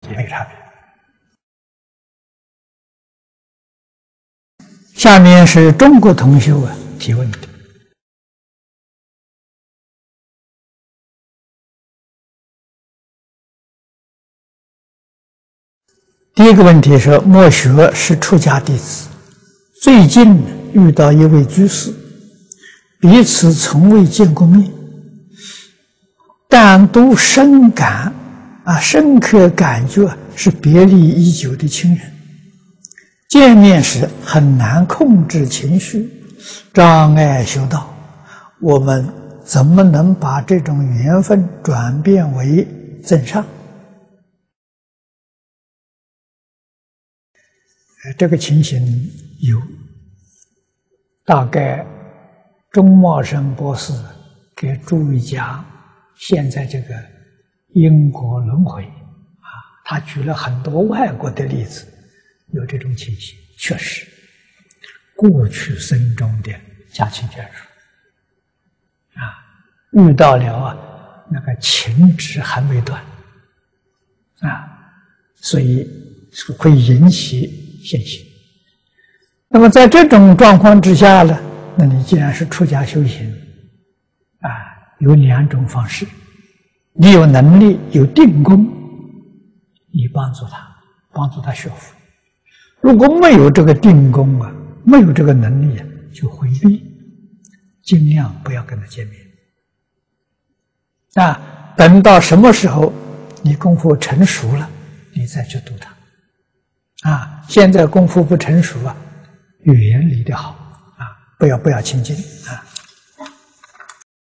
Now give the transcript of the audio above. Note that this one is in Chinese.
也没有差别。下面是中国同学提问的。第一个问题是：莫学是出家弟子，最近遇到一位居士，彼此从未见过面，但都深刻感觉是别离已久的亲人。见面时很难控制情绪，障碍修道。我们怎么能把这种缘分转变为增上？这个情形有，大概钟茂生博士给诸位讲现在这个因果轮回他举了很多外国的例子，有这种情形，确实过去生中的家亲眷属遇到了那个情执还没断所以会引起现行。那么在这种状况之下呢，那你既然是出家修行有两种方式，你有能力有定功，你帮助他学佛；如果没有这个定功没有这个能力就回避，尽量不要跟他见面等到什么时候你功夫成熟了，你再去度他现在功夫不成熟远离的好不要亲近